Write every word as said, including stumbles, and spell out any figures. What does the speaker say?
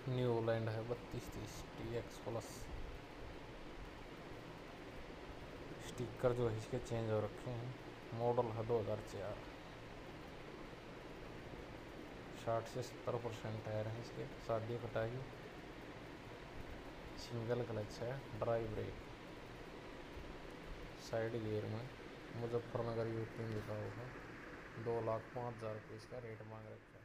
New land है बत्तीस तीस टी एक्स प्लस। स्टिकर जो है इसके चेंज हो रखे हैं। मॉडल है दो हज़ार चार। साठ से सत्तर परसेंट टायर हैं इसके। शादी कटाई। सिंगल क्लच है। Dry brake. साइड गियर में मुजफ्फरनगर यूपी में लिखा हुआ है। दो लाख पाँच हज़ार रुपये इसका रेट मांग रखा है।